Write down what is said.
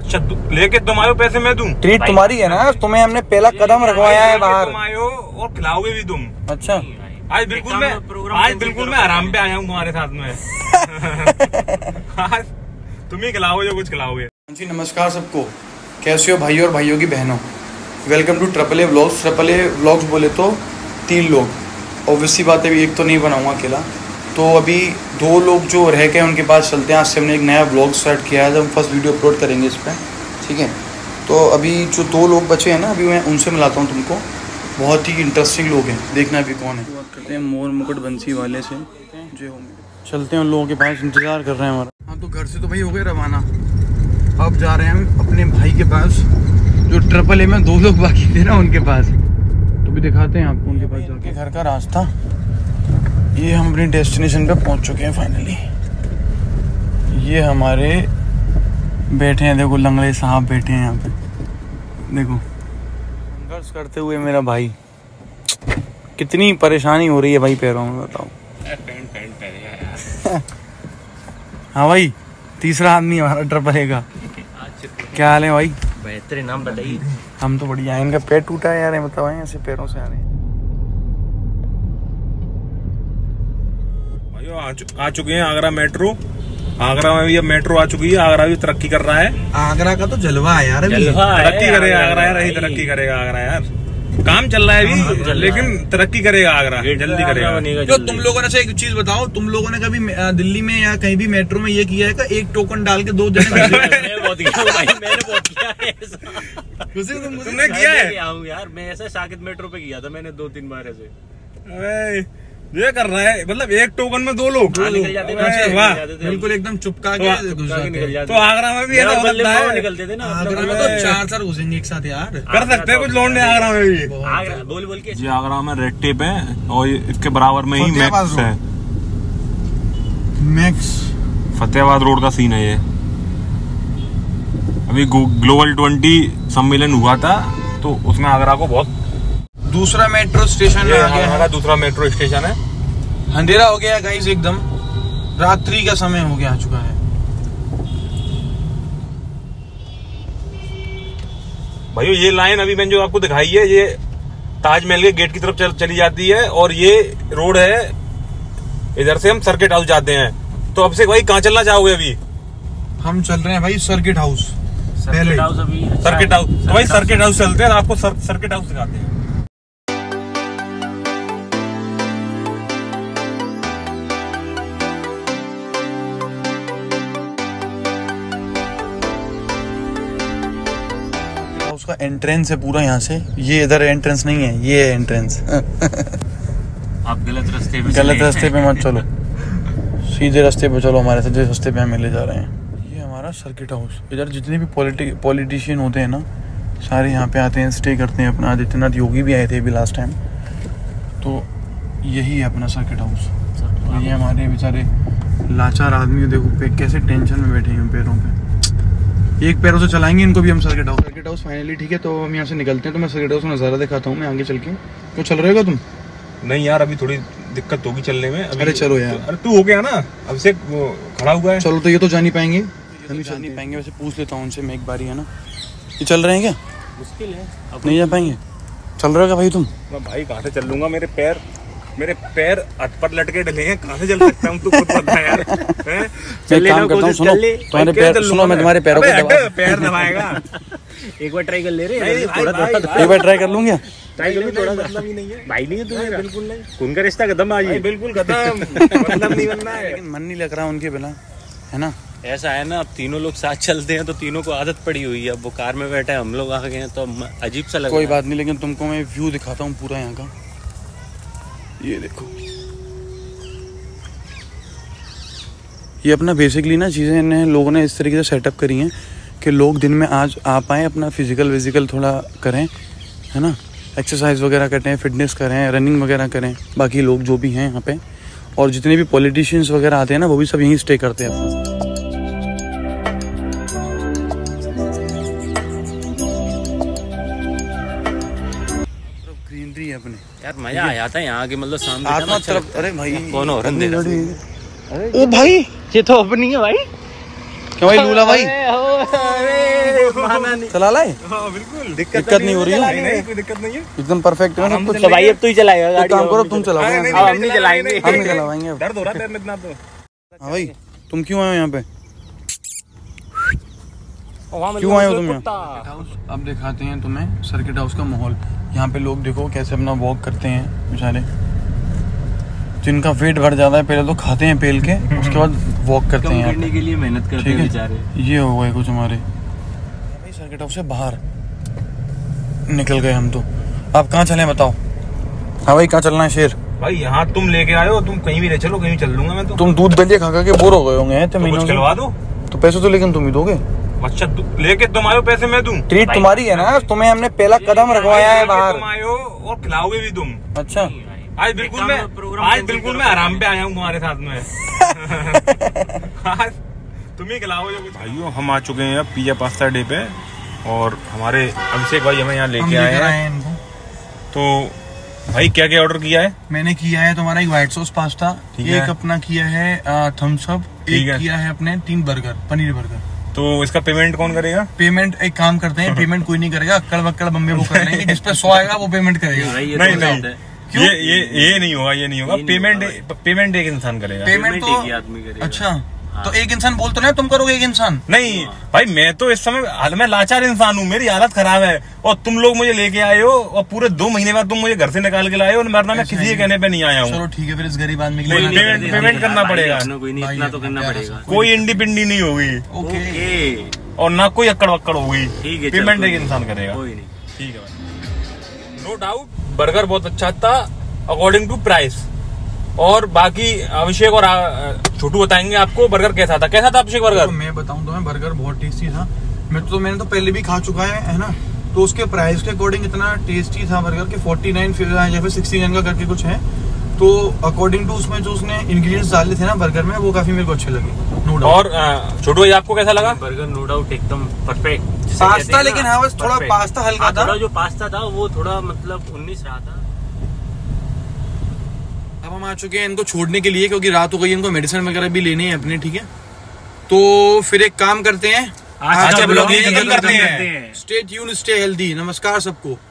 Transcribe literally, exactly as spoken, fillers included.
अच्छा लेके तुम आयो पैसे मैं दूं? ट्रीट तुम्हारी है ना, तुम्हें हमने पहला कदम रखवाया है बाहर। तुम आयो और खिलाओगे भी तुम। अच्छा आज बिल्कुल मैं आज बिल्कुल मैं आराम पे आया हूँ तुम्हारे साथ में। आज तुम ही खिलाओगे जो कुछ खिलाओगे। जी नमस्कार सबको, कैसे हो भाइयों और भाइयों की बहनों। Welcome to triple A vlogs. Triple A vlogs बोले तो तीन लोग, ऑब्वियसली बात है, एक तो नहीं बनाऊंगा अकेला। तो अभी दो लोग जो रह गए उनके पास चलते हैं। आज से हमने एक नया व्लॉग स्टार्ट किया है, जब हम फर्स्ट वीडियो अपलोड करेंगे इस पर, ठीक है। तो अभी जो दो लोग बचे हैं ना, अभी मैं उनसे मिलाता हूँ तुमको। बहुत ही इंटरेस्टिंग लोग हैं, देखना अभी कौन है। बात करते हैं मोर मुकुट बंसी वाले से, जो होंगे चलते हैं उन लोगों के पास, इंतज़ार कर रहे हैं हमारा। हाँ तो घर से तो भाई हो गए रवाना, अब जा रहे हैं हम अपने भाई के पास। जो ट्रिपल ए में दो लोग बाकी थे ना, उनके पास। तो भी दिखाते हैं आपको उनके पास जाके घर का रास्ता। ये हम अपनी डेस्टिनेशन पे पहुंच चुके हैं फाइनली। ये हमारे बैठे हैं, देखो लंगड़े साहब बैठे हैं यहाँ पे, देखो संघर्ष करते हुए मेरा भाई। कितनी परेशानी हो रही है भाई पैरों में, बताओ। पैंट पैंट पहने यार। हाँ भाई, तीसरा आदमी हमारा ट्रिपल ए का। क्या हाल है भाई? बेहतरीन, नाम बताइए। हम तो बढ़िया है। इनका पैर टूटा है यार, बताओ ऐसे पैरों से आ रहे हैं। आ, चु, आ चुके हैं आगरा मेट्रो। आगरा में भी अब मेट्रो आ चुकी है। आगरा भी तरक्की कर रहा है। आगरा का तो जलवा है यार, अभी तरक्की करेगा आगरा यार, यही तरक्की करेगा आगरा यार। काम चल रहा है अभी, लेकिन तरक्की करेगा आगरा, जल्दी करेगा। जो तुम लोगों ने से एक चीज बताओ, तुम लोगों ने कभी दिल्ली में या कहीं भी मेट्रो में ये किया है कि एक टोकन डाल के दो जने? तुमने किया है यार? मैं ऐसा साकेत मेट्रो पे किया था मैंने, दो तीन बार ऐसे। ये कर रहा है, मतलब एक टोकन में दो लोग निकल जाते हैं। वाह, बिल्कुल एकदम चुपका के निकल जाते। तो आगरा में भी ऐसा होता है, निकलते थे ना। आगरा में तो चार चार घुसेंगे एक साथ यार। कर सकते हैं कुछ लौंडे आगरा में भी। आगरा बोल बोल के जी, आगरा में रेड टेप है और इसके बराबर में ही मैक्स है। मैक्स फतेहाबाद रोड का सीन है ये। अभी ग्लोबल ट्वेंटी सम्मेलन हुआ था, तो उसमें आगरा को बहुत। दूसरा मेट्रो स्टेशन आ गया है। दूसरा मेट्रो स्टेशन है। अंधेरा हो गया गाइस, एकदम रात्रि का समय हो गया, आ चुका है। भाइयों ये लाइन अभी मैंने जो आपको दिखाई है, ये ताजमहल के गेट की तरफ चल, चली जाती है। और ये रोड है, इधर से हम सर्किट हाउस जाते हैं। तो अब से भाई कहाँ चलना चाहोगे? अभी हम चल रहे हैं भाई सर्किट हाउस। सर्किट हाउस अभी सर्किट हाउस, तो भाई सर्किट हाउस चलते हैं, आपको सर, सर्किट हाउस दिखाते हैं। उसका एंट्रेंस है पूरा यहाँ से। ये इधर एंट्रेंस नहीं है, ये है एंट्रेंस। आप गलत रास्ते पे गलत रास्ते पे मत चलो, सीधे रास्ते पे चलो हमारे साथ, जिस रास्ते पे हमें ले जा रहे हैं। ये हमारा सर्किट हाउस। इधर जितने भी पॉलिटिक पॉलिटिशियन होते हैं ना, सारे यहाँ पे आते हैं, स्टे करते हैं अपना। आदित्यनाथ योगी भी आए थे अभी लास्ट टाइम। तो यही है अपना सर्किट हाउस। ये हमारे बेचारे लाचार आदमी, देखो पे कैसे टेंशन में बैठे हैं पैरों पे। एक पैरों से चलाएंगे इनको भी हम circuit house. Circuit house finally ठीक है, तो हम यहाँ से निकलते हैं। तो मैं सर्किट हाउस का नज़ारा दिखाता हूँ मैं आगे चल के। तो चल रहेगा तुम? नहीं यार, अभी थोड़ी दिक्कत होगी चलने में। अरे चलो यार, अरे तू हो गया ना, अब से वो खड़ा हुआ है। चलो तो ये तो जा नहीं पाएंगे, हम ही जा नहीं पाएंगे। वैसे पूछ लेता हूँ उनसे मैं एक बारी, है ना। ये चल रहे हैं क्या? मुश्किल है, अब नहीं जा पाएंगे। चल रहे हो क्या भाई तुम? मैं भाई कहाँ से चल लूंगा, मेरे पैर मेरे पैर हथ पर लटके डले हैं, कहाँ से चल सकता हूँ? तू खुद बता यार। मैं काम करता हूँ, सुनो तुम्हारे पैर, सुनो मैं तुम्हारे पैरों को दबा, पैर दबाएगा। एक बार ट्राई कर ले रहे हैं, एक बार ट्राई कर लूंगा। ट्राई कर लो, थोड़ा मतलब ही नहीं है भाई। नहीं है तुम्हें, बिल्कुल नहीं। उनका रिश्ता खत्म आज, बिल्कुल खत्म, मतलब नहीं बनना है। लेकिन मन नहीं लग रहा उनके बिना, है ना। ऐसा है ना, अब तीनों लोग साथ चलते हैं तो तीनों को आदत पड़ी हुई है। अब वो कार में बैठा है, हम लोग आ गए हैं, तो अजीब सा लगा। कोई बात नहीं, लेकिन तुमको मैं व्यू दिखाता हूँ पूरा यहाँ का। ये देखो, ये अपना बेसिकली ना चीज़ें इन्हें लोगों ने इस तरीके से सेटअप करी हैं कि लोग दिन में आज आ पाएँ, अपना फिजिकल विजिकल थोड़ा करें, है ना। एक्सरसाइज वगैरह करें, फिटनेस करें, रनिंग वगैरह करें। बाकी लोग जो भी हैं यहाँ पे, और जितने भी पॉलिटिशियंस वगैरह आते हैं ना, वो भी सब यहीं स्टे करते हैं अपना। ग्रीनरी है अपने यार, मजा आ जाता है यहाँ के, मतलब शाम आत्मा तरफ। अरे भाई कौन हो रहा है? ओ भाई, ये तो अपनी है भाई। क्या भाई लूला भाई? बहाना नहीं। चला लाए, हाँ बिल्कुल, दिक्कत नहीं हो रही है, नहीं, नहीं, कोई दिक्कत नहीं है, एकदम परफेक्ट है सब कुछ। तो भाई अब तू ही चलाएगा गाड़ी। काम करो, तुम चलाओ, नहीं, नहीं, अब हम नहीं चलाएंगे, हम नहीं चलावाएंगे। दर्द हो रहा है पैर में इतना तो। हाँ भाई, तुम क्यों आए हो यहाँ पे, क्यों आए हो तुम यहाँ? अब दिखाते हैं तुम्हें सर्किट हाउस का माहौल। यहाँ पे लोग देखो कैसे अपना वॉक करते हैं बेचारे, जिनका वेट बढ़ जाता है पहले तो खाते हैं पेल के, उसके बाद वॉक करते हैं यहाँ करने के लिए मेहनत करते हैं बेचारे। ये हो गए कुछ हमारे भाई सर्किट हाउस से बाहर निकल गए हम तो। आप कहाँ चले बताओ? हाँ भाई कहाँ चलना है शेर? भाई यहाँ तुम लेके आए हो, तुम कहीं भी ले चलो, कहीं चल लूंगा मैं तो। तुम दूध दलिया खा खा के बोर हो गए होंगे तो महीनों से। खिलवा दो तो पैसे तो लेकिन तुम ही दोगे। अच्छा लेके तुम आयो, पैसे मैं दूं? ट्रीट तुम्हारी है ना, तुम्हें हमने पहला कदम रखवाया है बाहर। तुम आयो और खिलाओगे भी तुम। अच्छा आज बिल्कुल मैं आज बिल्कुल मैं आराम पे आया हूँ तुम्हारे साथ में। आज तुम ही खिलाओ जो कुछ। भाइयों हम आ चुके हैं अब पिज्जा पास्ता डे पे, और हमारे अभिषेक भाई हमें यहाँ लेके आए हैं। तो भाई क्या क्या ऑर्डर किया है? मैंने किया है तुम्हारा एक व्हाइट सॉस पास्ता, एक अपना किया है थम्स अप, एक किया है अपने तीन बर्गर, पनीर बर्गर। तो इसका पेमेंट कौन करेगा? पेमेंट एक काम करते हैं, पेमेंट कोई नहीं करेगा, अक्कड़ बक्कड़ बम्बे वो कर लेंगे, जिस पे सौ आएगा वो पेमेंट करेगा। नहीं नहीं ये ये ये नहीं होगा, ये नहीं होगा। पेमेंट पेमेंट एक इंसान करेगा। पेमेंट तो एक आदमी करेगा। अच्छा तो एक इंसान बोल तो नहीं, तुम करोगे एक इंसान? नहीं भाई मैं तो इस समय मैं लाचार इंसान हूँ, मेरी हालत खराब है, और तुम लोग मुझे लेके आए हो और पूरे दो महीने बाद तुम मुझे घर से निकाल के लाए हो, वरना मैं किसी के कहने पे नहीं आया हूँ। चलो ठीक है फिर इस गरीब आदमी के लिए पेमेंट पेमेंट करना पड़ेगा, कोई नहीं, इतना तो करना पड़ेगा। कोई इंडी पिंडी नहीं होगी ओके, और ना कोई अक्कड़ वक्कड़ होगी। ठीक है, पेमेंट एक इंसान करेगा। कोई नहीं, ठीक है भाई, नो डाउट बर्गर बहुत अच्छा था अकॉर्डिंग टू प्राइस, और बाकी अभिषेक और छोटू बताएंगे आपको बर्गर कैसा था। कैसा था अभिषेक बर्गर? तो मैं बताऊं तो मैं बर्गर बहुत टेस्टी था। मैं तो मैंने तो पहले भी खा चुका है है ना, तो उसके प्राइस के अकॉर्डिंग इतना टेस्टी था बर्गर के फोर्टी नाइन या फिर सिक्सटी नाइन का करके कुछ है। तो अकॉर्डिंग टू उसमें जो उसने इंग्रेडिएंट्स डाले थे ना बर्गर में, वो काफी मेरे को अच्छे लगे, नो डाउट। और छोटू भाई आपको कैसा लगा? बर्गर नो डाउट एकदम परफेक्ट। पास्ता लेकिन हाँ बस थोड़ा पास्ता हल्का था, जो पास्ता था वो थोड़ा मतलब उन्नीस रहा था। अब हम आ चुके हैं इनको छोड़ने के लिए, क्योंकि रात हो गई, इनको मेडिसिन वगैरह भी लेने हैं अपने, ठीक है। तो फिर एक काम करते हैं, आज का ब्लॉग खत्म करते हैं। Stay tuned, stay healthy. नमस्कार सबको।